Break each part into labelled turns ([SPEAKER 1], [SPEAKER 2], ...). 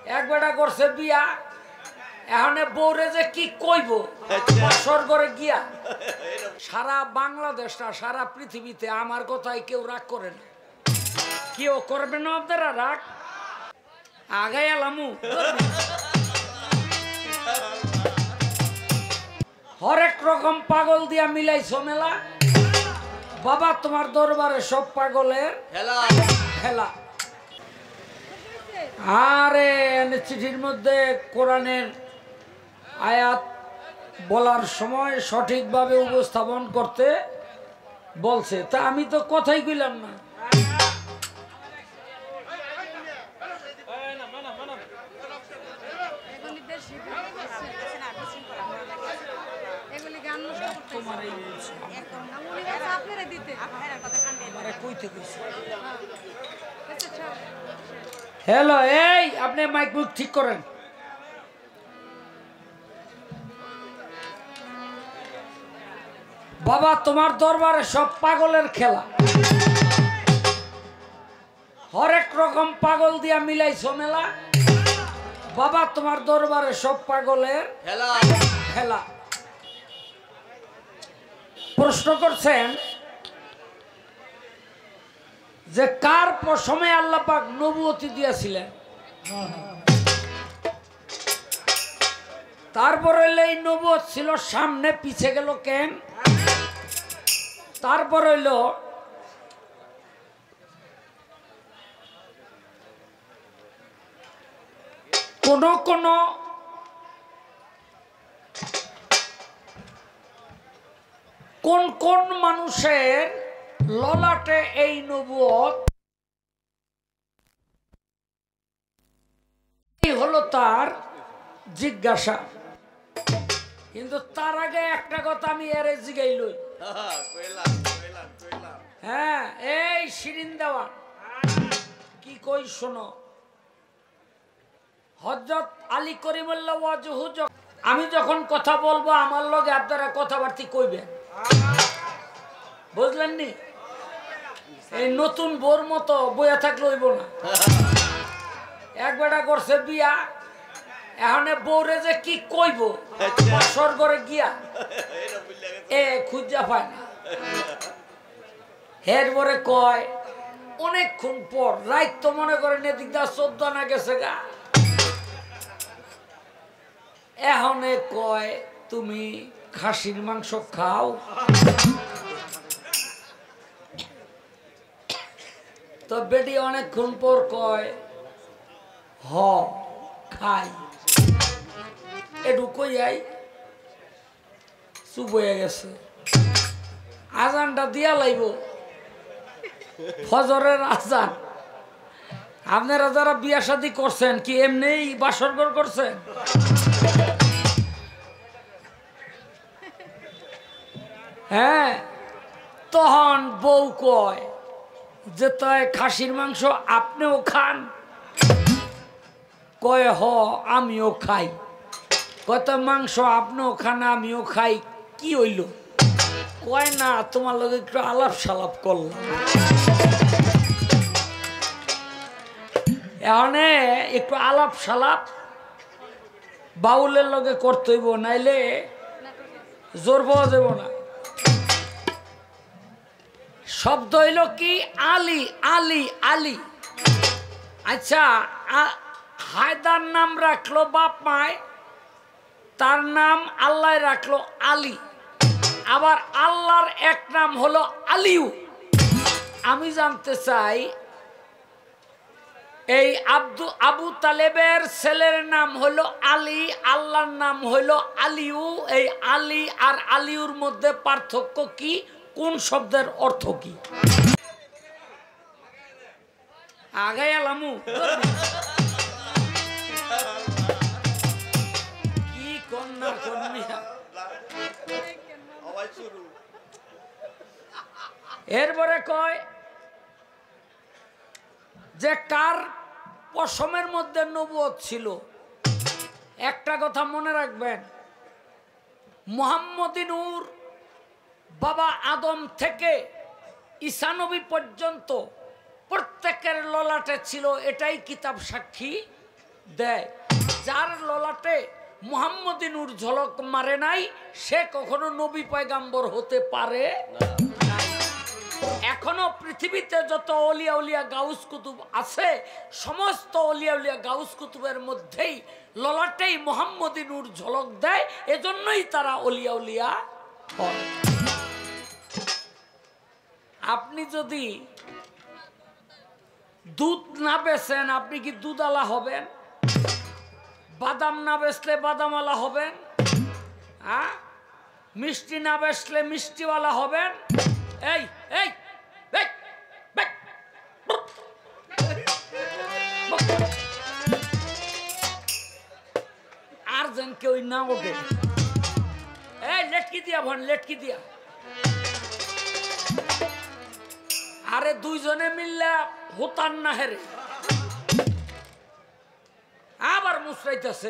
[SPEAKER 1] এক বেটা করছে বিয়া, এখন বউরে যে কি কইব স্বর্গরে গিয়া। সারা বাংলাদেশ না সারা পৃথিবীতে আমার কথাই কেউ রাগ করে না। কেউ করবে না আপনারা রাগ? আগে এলামু হরেক রকম পাগল দিয়া মিলাইছো মেলা। বাবা তোমার দরবারে সব পাগলের খেলা। আরে চিঠির মধ্যে কোরআনের আয়াত বলার সময় সঠিকভাবে উপস্থাপন করতে বলছে, তা আমি তো কথাই কইলাম না। হ্যালো, এই আপনি মাইক মুখ ঠিক করেন। বাবা তোমার দরবারে সব পাগলের খেলা। হরেক রকম পাগল দিয়া মিলাইছো মেলা। বাবা তোমার দরবারে সব পাগলের খেলা। প্রশ্ন করছেন যে কার সময় আল্লাহ পাক নবুয়তি দিয়েছিলেন। তারপরে এই নবুয়ত ছিল সামনে, পিছে গেল কেন? তারপর হইল কোন কোন মানুষের ললাটে এই নবুয়ত হলো তার জিজ্ঞাসা। কিন্তু তার আগে একটা কথা আমি এরে জিগাইল। হ্যাঁ, এই শিরিন দেওয়া কি কই শোনো। হযরত আলী করিমুল্লাহ ওয়াজহু, আমি যখন কথা বলবো আমার লগে আপনারা কথাবার্তা কইবেন, বুঝলেন নি? এই নতুন বোর মতো বইয়া থাকলে হইব না। এক বেটা করছে বিয়া, এখন বউরে যে কি কইব স্বর্গরে গিয়া খুঁজা পায় না। হের পরে কয় অনেকক্ষণ পর, রাত তো মনে করেন এদিক দা 14 না গেছে গা, এখন কয় তুমি খাসির মাংস খাও। তো বেটি অনেকক্ষণ পর কয় হ খাই। এটু কইয়াই চুপ হয়ে গেছে। আজানটা দিয়া লাইব, ফজরের আজান। আপনারা যারা বিয়া শাদী করছেন কি এমনি বাসরঘর করছেন? হ্যাঁ, তখন বউ কয় যে তাই খাসির মাংস আপনিও খান? কয় হ আমিও খাই। কত মাংস আপনিও খান আমিও খাই, কি হইল? কয় না তোমার লগে একটু আলাপ সালাপ করলাম। এখানে একটু আলাপ সালাপ বাউলের লগে করতে হইব, নাইলে জোর পাওয়া যাব না। শব্দ হইল কি? আলী আলী আলী। আচ্ছা, হায়দার নাম রাখলো বাপ মায়, তার নাম আল্লাহ রাখলো আলী। আবার আল্লাহর এক নাম হলো আলিউ। আমি জানতে চাই এই আবু তালেবের ছেলের নাম হলো আলী, আল্লাহর নাম হলো আলিউ। এই আলী আর আলিউর মধ্যে পার্থক্য কি? কোন শব্দের অর্থ কি? আগে এলামু কি কন্যা কন্যা। এরপরে কয় যে কার পশমের মধ্যে নবুয়ত ছিল। একটা কথা মনে রাখবেন, মুহাম্মদী নূর বাবা আদম থেকে ঈসা নবী পর্যন্ত প্রত্যেকের ললাটে ছিল, এটাই কিতাব সাক্ষী দেয়। যার ললাটে মুহাম্মদী নূর ঝলক মারে নাই সে কখনো নবী পয়গাম্বর হতে পারে না। এখনো পৃথিবীতে যত অলিয়া উলিয়া গাউস কুতুব আছে সমস্ত অলিয়া উলিয়া গাউস কুতুবের মধ্যেই ললাটেই মুহাম্মদী নূর ঝলক দেয়, এজন্যই তারা অলিয়া উলিয়া হয়। আপনি যদি দুধ না বেচেন আপনি কি দুধওয়ালা হবেন? বাদাম না বেচলে বাদামওয়ালা হবেন? হ্যাঁ, মিষ্টি না বেচলে মিষ্টিওয়ালা হবেন? এই এই আর যেন কেউ না ওঠে। এই লেটকি দিয়া ভন, লেটকি দিয়া। আরে দুইজনে মিললে হতান না হেরে, আবার মুসরাইতেছে।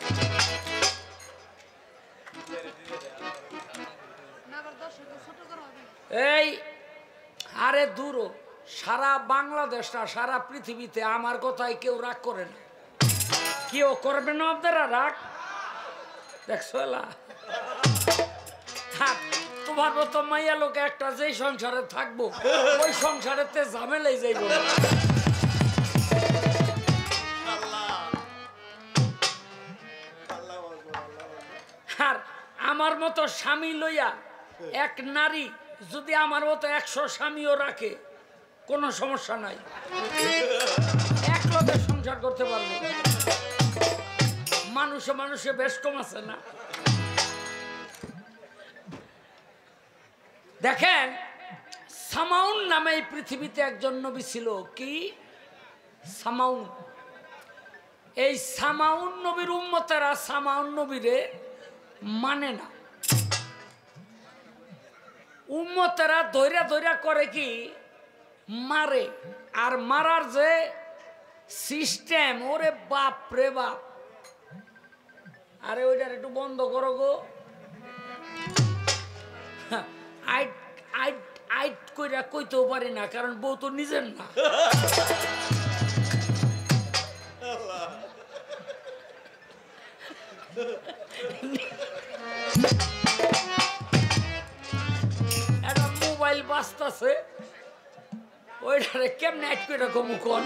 [SPEAKER 1] এই আরে দূর, সারা বাংলাদেশ না সারা পৃথিবীতে আমার কথায় কেউ রাগ করে না। কেউ করবে না আপনারা রাগ? দেখছো তোমার মতো মাইয়া লোকে একটা যেই সংসারে থাকবো ওই সংসারেতে ঝামেলাই যাইব। আর আমার মতো স্বামী লইয়া এক নারী যদি আমার মতো 100 স্বামীও রাখে কোনো সমস্যা নাই, এক লোকের সংসার করতে পারবো। মানুষে মানুষে বেশ কম আছে না? দেখেন, সামাউন নামে এই পৃথিবীতে একজন নবী ছিল। কি সামাউন? এই সামাউন নবীর উম্মতেরা সামাউন নবীরে মানে না। উম্মতেরা ধৈর্য ধৈর্য করে কি মারে, আর মারার যে সিস্টেম, ওরে বাপ রে বাপ। আরে ওইটার একটু বন্ধ করো গো। আইট আইট আইট কইরা কইতেও পারি না, কারণ বউ তো নিজের না। একটা মোবাইল বাজতাছে, ওইটারে কেমনে আইট কইরা কমু কোন?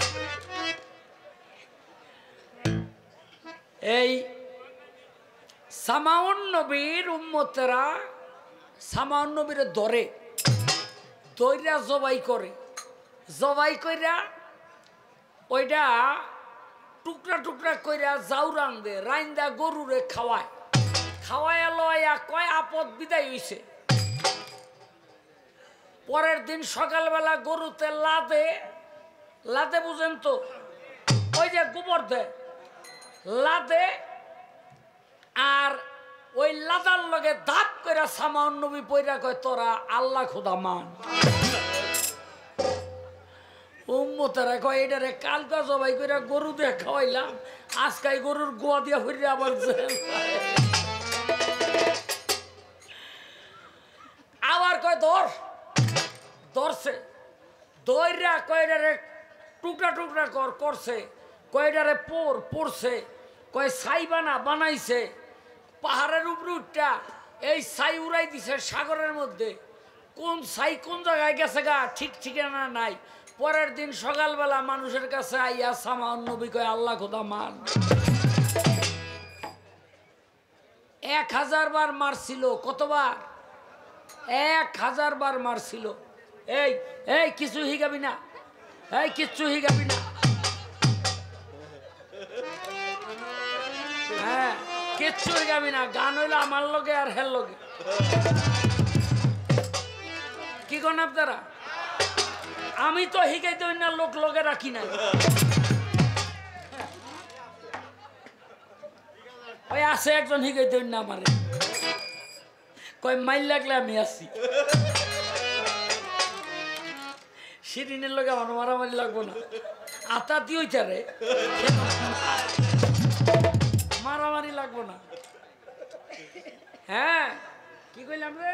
[SPEAKER 1] এই সামাউন নবীর উম্মতেরা সামাউন নবীরে ধরে দইরা জবাই করে, জবাই কইরা ওইটা টুকরা টুকরা কইরা জাউরান দে রাইন্দা গরুরে খাওয়ায়। খাওয়ায় লয়া কয় আপদ বিদায় হইছে। পরের দিন সকালবেলা গরুতে লাদে, লাদে বুঝেন তো, ওই যে গোবর দে লাদে, আর ওই লাদার লগে ধাপ করে সামাউন নবী পয়রা কয় তোরা আল্লাহ খোদা মান। উম্মতেরা কয় এটারে কালকা জবাই করে গরু দিয়ে খাওয়াইলাম, আজকাই গরুর গোয়া দিয়া ফিরে আবার আবার কয় ধর, ধরছে দইরা কয়টারে টুকরা টুকরা করছে, কয়টারে পড়ছে, কয় ছাই বানাইছে পাহাড়ের উপরে উঠটা, এই ছাই উড়াই দিছে সাগরের মধ্যে। কোন ছাই কোন জায়গায় গেছে গা ঠিক ঠিকানা নাই। পরের দিন সকালবেলা মানুষের কাছে আইয়া সামাউন নবী কয় আল্লাহ খোদা মান। 1000 বার মারছিল। কতবার? 1000 বার মারছিল। এই এই কিছু হিগাবি না, এই কিচ্ছু হিগাবি না। হ্যাঁ, কিচ্ছু হিগাবি না। গান হইলো আমার লগে আর হের লগে। কি কোন আপনারা? আমি তো হিগাইতে না, লোক লগে রাখি নাই। ওই আছে একজন হিগাইতে না আমারে, কয় মাইল লাগলে আমি আসি। শিরিনের লগে আমার মারামারি লাগবো না, আতা দিই চারে মারামারি লাগবো না। হ্যাঁ, কি কইলাম রে?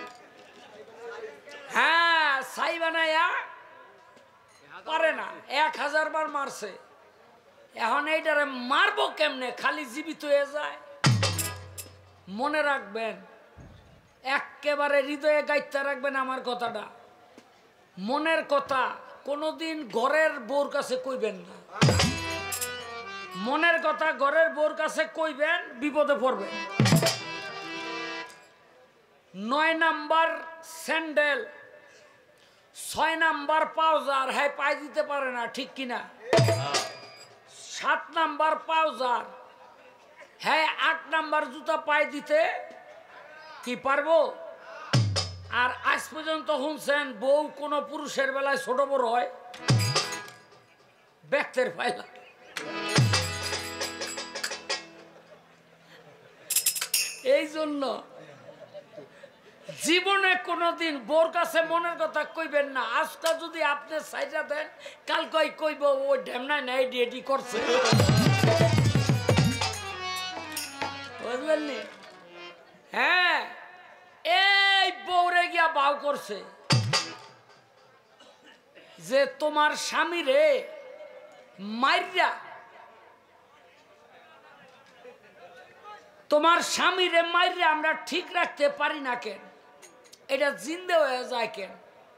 [SPEAKER 1] হ্যাঁ, ছাই বানায়া পারে না। 1000 বার মারছে, এখন এইটারে মারবো কেমনে, খালি জীবিত হয়ে যায়। মনে রাখবেন, একেবারে হৃদয়ে গাইতে রাখবেন আমার কথাটা, মনের কথা কোনোদিন ঘরের বউর কাছে কইবেন না। মনের কথা ঘরের বউর কাছে কইবেন বিপদে পড়বেন। 9 নাম্বার স্যান্ডেল, 6 নাম্বার পাউজার, হ্যাঁ পাই দিতে পারে না, ঠিক কিনা? 7 নাম্বার পাউজার, হ্যাঁ 8 নাম্বার জুতা পাই দিতে কি পারবো? আর আজ পর্যন্ত শুনছেন বউ কোনো পুরুষের বেলায় ছোট বড় হয়? ব্যক্তের পাইলা। এই জন্য জীবনে কোনোদিন বোর কাছে মনের কথা কইবেন না। আজকে যদি আপনি সাইডা দেন, কাল কইব ও ঢেমনায় নাই এডি করছে, বুঝলেন? হ্যাঁ, এই বউরে গিয়া বাউ করছে যে তোমার স্বামী রে মাইরা, তোমার স্বামীরে মাইরে আমরা ঠিক রাখতে পারি না কেন? এটা জিন্দে হয়ে যায় কেন?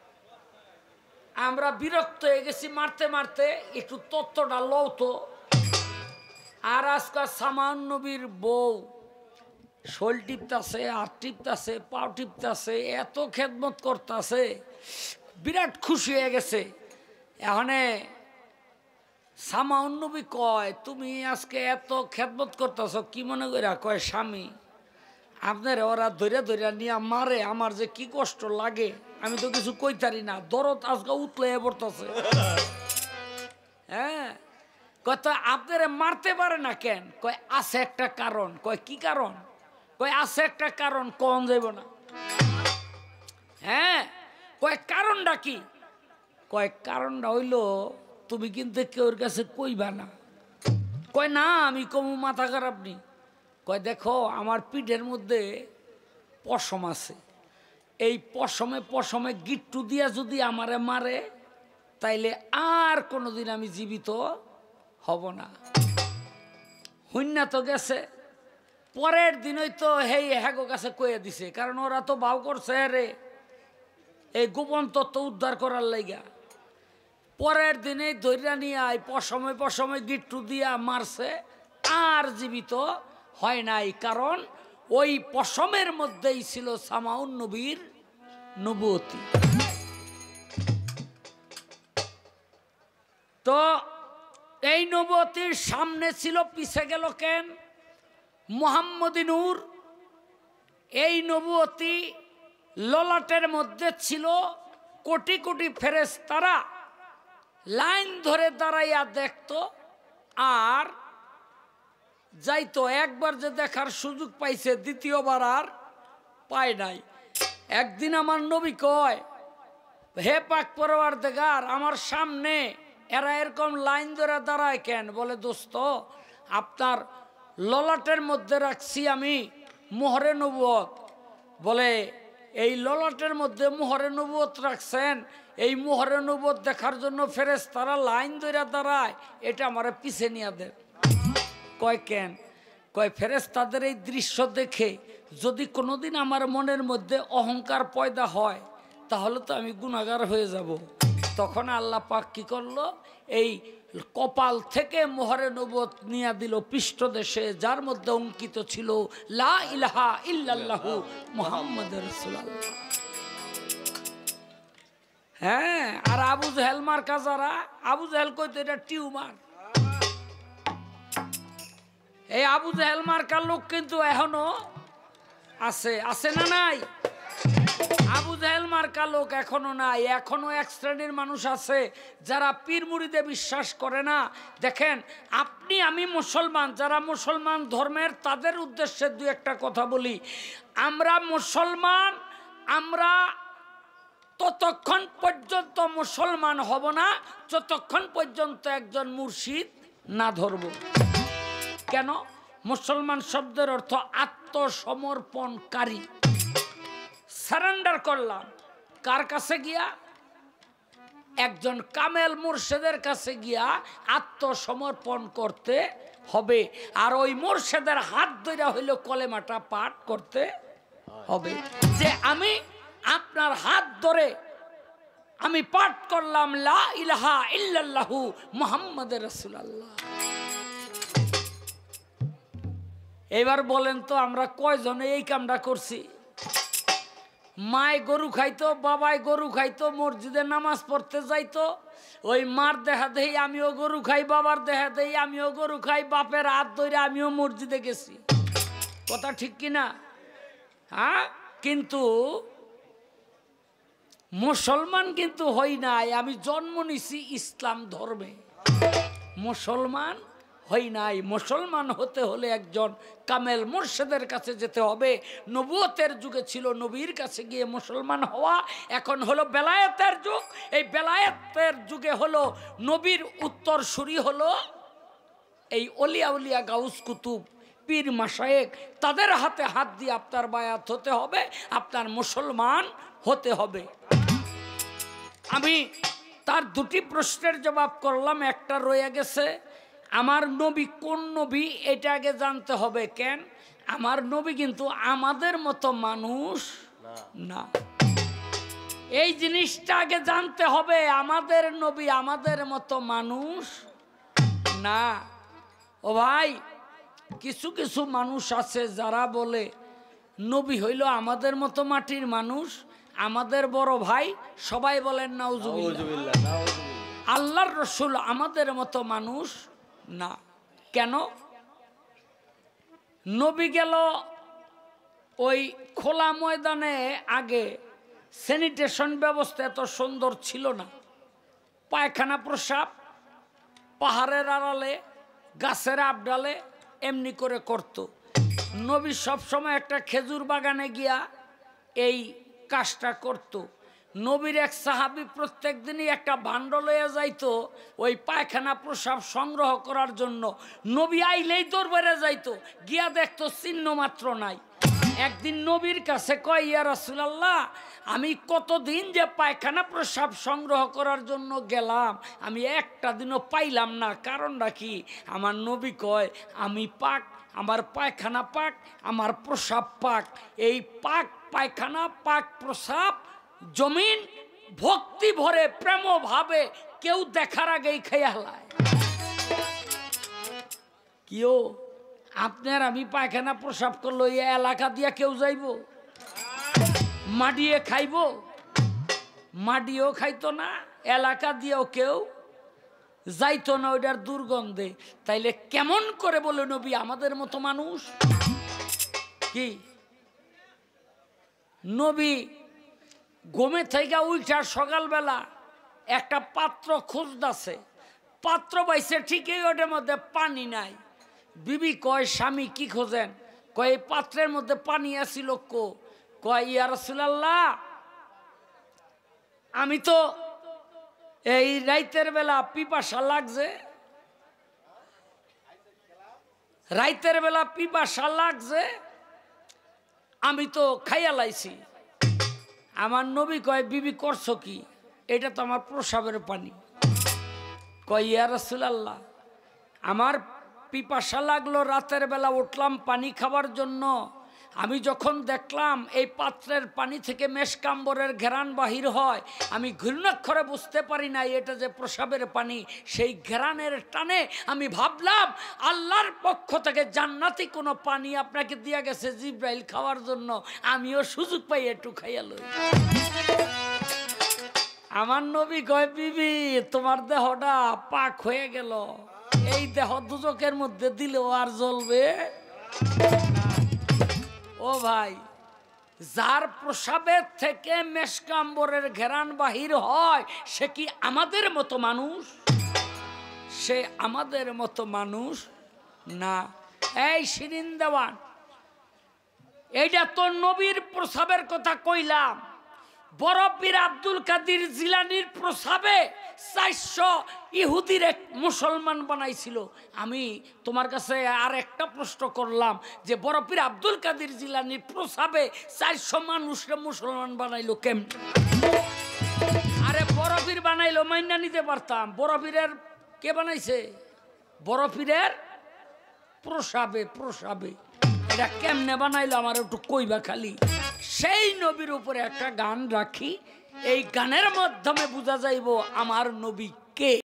[SPEAKER 1] আমরা বিরক্ত হয়ে গেছি মারতে মারতে, একটু তত্ত্বটা লও তো। আর আজকাল সামান নবীর বউ শোল টিপতাছে, হাত টিপতাছে, পাও টিপতাছে, এত খেদমত করতেছে, বিরাট খুশি হয়ে গেছে। এখানে সামাউন নবী কয়, তুমি আজকে এত খেদমত করতেছ কি মনে কইরা? কয়, স্বামী আপনার ওরা ধৈর্য ধৈর্য নিয়ে মারে, আমার যে কি কষ্ট লাগে আমি তো কিছু কইতারি না, দরদ আজকে উতলে পড়তেছে। হ্যাঁ, কয় তো আপনারে মারতে পারে না কেন? কয় আছে একটা কারণ। কয় কি কারণ? কয় আছে একটা কারণ, কোন যাইব না। হ্যাঁ, কয় কারণটা কি? কয় কারণটা হইল তুমি কিন্তু কেউর কাছে কইবা না। কয় না, আমি কমু মাথা খারাপ নি। কয় দেখো আমার পিঠের মধ্যে পশম আছে, এই পশমে পশমে গিট্টু দিয়া যদি আমারে মারে তাইলে আর কোনোদিন আমি জীবিত হব না। হুন্না তো গেছে, পরের দিনই তো হেই হ্যাগো কাছে কয়ে দিছে, কারণ ওরা তো ভাও করছে রে এই গোপন তত্ত্ব উদ্ধার করার লাইগা। পরের দিনে দৈরা নিয়ে আয় পশমে পশমে গিট্টু দিয়া মারছে, আর জীবিত হয় নাই, কারণ ওই পশমের মধ্যেই ছিল সামাউন নবীর নবুয়তি। তো এই নবুয়তির সামনে ছিল, পিছে গেল কেন? মুহাম্মদী নূর। এই নবুয়তি ললাটের মধ্যে ছিল, কোটি কোটি ফেরেশতারা লাইন ধরে দাঁড়াইয়া দেখতো আর যাইতো। একবার যে দেখার সুযোগ পাইছে, দ্বিতীয়বার আর পায় নাই। একদিন আমার নবী কয়, হে পাক পরওয়ারদিগার, আমার সামনে এরা এরকম লাইন ধরে দাঁড়ায় কেন? বলে দোস্ত, আপনার ললাটের মধ্যে রাখছি আমি মোহরে নবুয়ত। বলে এই ললাটের মধ্যে মোহরে নবুয়ত রাখছেন, এই মোহরে নবুয়ত দেখার জন্য ফেরেশতারা লাইন ধরে দাঁড়ায়, এটা আমার পিছে নিয়ে দেন। কয় কেন? কয় ফেরেশতাদের এই দৃশ্য দেখে যদি কোনোদিন আমার মনের মধ্যে অহংকার পয়দা হয় তাহলে তো আমি গুনাহগার হয়ে যাব। তখন আল্লাহ পাক কি করলো, এই কপাল থেকে মোহরে নবুয়ত নিয়ে দিল পৃষ্ঠদেশে, যার মধ্যে অঙ্কিত ছিল লা ইলাহা ইল্লাল্লাহু মুহাম্মাদুর রাসূলুল্লাহ। হ্যাঁ, আর আবু জেহেল মার্কা যারা, আবু জেহেল কইতো এটা টিউমার। এই আবু জেহেল মার্কার লোক কিন্তু এখনো আছে, আছে না নাই? আবু জেহেল মার্কা লোক এখনো নাই। এখনো এক শ্রেণীর মানুষ আছে যারা পীর মুরিদে বিশ্বাস করে না। দেখেন, আপনি আমি মুসলমান, যারা মুসলমান ধর্মের তাদের উদ্দেশ্যে দুই একটা কথা বলি। আমরা মুসলমান, আমরা ততক্ষণ পর্যন্ত মুসলমান হব না যতক্ষণ পর্যন্ত একজন মুর্শিদ না ধরব। কেন? মুসলমান শব্দের অর্থ আত্মসমর্পণকারী। সারেন্ডার করলাম কার কাছে গিয়া? একজন কামেল মুর্শিদের কাছে গিয়া আত্মসমর্পণ করতে হবে, আর ওই মুর্শিদের হাত ধরে হইল কলেমাটা পাঠ করতে হবে, যে আমি আপনার হাত ধরে আমি পাঠ করলাম লা ইলাহা ইল্লাল্লাহু মুহাম্মাদুর রাসূলুল্লাহ। এবার বলেন তো আমরা কয়জনে এই কামটা করছি? মায় গরু খাইতো, বাবাই গরু খাইতো, মসজিদে নামাজ পড়তে যাইতো, ওই মার দেখা দেই আমিও গরু খাই, বাবার দেখা দেই আমিও গরু খাই, বাপের হাত ধরে আমিও মসজিদে গেছি। কথা ঠিক কিনা? হ্যাঁ, কিন্তু মুসলমান কিন্তু হই নাই। আমি জন্ম নিছি ইসলাম ধর্মে, মুসলমান হই নাই। মুসলমান হতে হলে একজন কামেল মুর্শিদের কাছে যেতে হবে। নবুয়তের যুগে ছিল নবীর কাছে গিয়ে মুসলমান হওয়া, এখন হলো বেলায়েতের যুগ। এই বেলায়েতের যুগে হলো নবীর উত্তরসূরি হলো এই অলিয়া উলিয়া গাউস কুতুব পীর মাশায়েখ, তাদের হাতে হাত দিয়ে আপনার বায়াত হতে হবে, আপনার মুসলমান হতে হবে। আমি তার দুটি প্রশ্নের জবাব করলাম, একটা রয়ে গেছে, আমার নবী কোন নবী এটা আগে জানতে হবে। কেন? আমার নবী কিন্তু আমাদের মতো মানুষ না, এই জিনিসটা আগে জানতে হবে। আমাদের নবী আমাদের মতো মানুষ না। ও ভাই, কিছু কিছু মানুষ আছে যারা বলে নবী হইল আমাদের মতো মাটির মানুষ, আমাদের বড় ভাই, সবাই বলেন নাউজুবিল্লাহ। আল্লাহর রসুল আমাদের মতো মানুষ না। কেন? নবী গেল ওই খোলা ময়দানে, আগে স্যানিটেশন ব্যবস্থা এত সুন্দর ছিল না, পায়খানা প্রসাব পাহাড়ের আড়ালে গাছের আবডালে এমনি করে করত। নবী সবসময় একটা খেজুর বাগানে গিয়া এই কাজটা করত। নবীর এক সাহাবী প্রত্যেক দিনই একটা ভাণ্ড লইয়া যাইতো ওই পায়খানা প্রসাব সংগ্রহ করার জন্য। নবী আইলেই দরবারে যাইতো, গিয়া দেখতো চিহ্ন মাত্র নাই। একদিন নবীর কাছে কয়, ইয়া রাসূলুল্লাহ, আমি কতদিন যে পায়খানা প্রসাব সংগ্রহ করার জন্য গেলাম, আমি একটা দিনও পাইলাম না, কারণটা কি? আমার নবী কয়, আমি পাক, আমার পায়খানা পাক, আমার প্রসাব পাক। এই পাক পায়খানা পাক প্রসাব জমিন ভক্তি ভরে প্রেম ভাবে কেউ দেখার আগেই খেয়ে হালায়। কেউ আপনার আমি পায়খানা প্রসাব করলো, এই এলাকা দিয়া কেউ যাইব? মাডিয়ে খাইব? মাডিও খাইতো না, এলাকা দিয়েও কেউ যাইতো না, ওইটার দুর্গন্ধে। তাইলে কেমন করে বলে নবী আমাদের মতো মানুষ? কি নবী ঘুমে থেকে উঠা সকালবেলা একটা পাত্র খুঁজতেছে, পাত্র পাইছে ঠিকই, ওটার মধ্যে পানি নাই। বিবি কয়, স্বামী কি খোঁজেন? কয়, এই পাত্রের মধ্যে পানি আছিল। কয়, ইয়া রাসূলুল্লাহ, আমি তো এই রাইতের বেলা পিপাসা লাগছে, রাইতের বেলা পিপাসা লাগছে, আমি তো খাইয়া লাইছি। আমার নবী কয়, বিবি করছো কি? এটা তো আমার প্রসাবের পানি। কয়, ইয়া রাসূলুল্লাহ, আমার পিপাসা লাগলো, রাতের বেলা উঠলাম পানি খাবার জন্য। আমি যখন দেখলাম এই পাত্রের পানি থেকে মেশকাম্বরের ঘেরান বাহির হয়, আমি ঘূর্ণাক্ষরে বুঝতে পারি না এটা যে প্রসাবের পানি। সেই ঘেরানের টানে আমি ভাবলাম আল্লাহর পক্ষ থেকে জান্নাতি কোনো পানি আপনাকে দিয়া গেছে জিব্রাইল খাওয়ার জন্য, আমিও সুযোগ পাই একটু খাইয়া লই। আমার নবী কয়, বিবি তোমার দেহটা পাক হয়ে গেল, এই দেহ দুজকের মধ্যে দিলেও আর জ্বলবে। ও ভাই, যার প্রসাবের থেকে মেশকাম্বরের ঘেরান বাহির হয়, সে কি আমাদের মতো মানুষ? সে আমাদের মতো মানুষ না। এই শিরিন দেওয়ান, এইটা তো নবীর প্রসাবের কথা কইলাম। বড় পীর আব্দুল কাদের জিলানীর প্রসাবে 400 ইহুদির এক মুসলমান বানাইছিল। আমি তোমার কাছে আর একটা প্রশ্ন করলাম যে বড় পীর আব্দুল কাদের জিলানীর প্রসাবে 400 মানুষকে মুসলমান বানাইলো কেমন? আরে বড় পীর বানাইলো মাইনা নিতে পারতাম। বড় পীরের কে বানাইছে? বড় পীরের প্রসাবে প্রসাবে। এটা কেমনে বানাইলো আমার একটু কইবা খালি। সেই নবীর উপরে একটা গান রাখি, এই গানের মাধ্যমে বোঝা যাইব আমার নবী কে।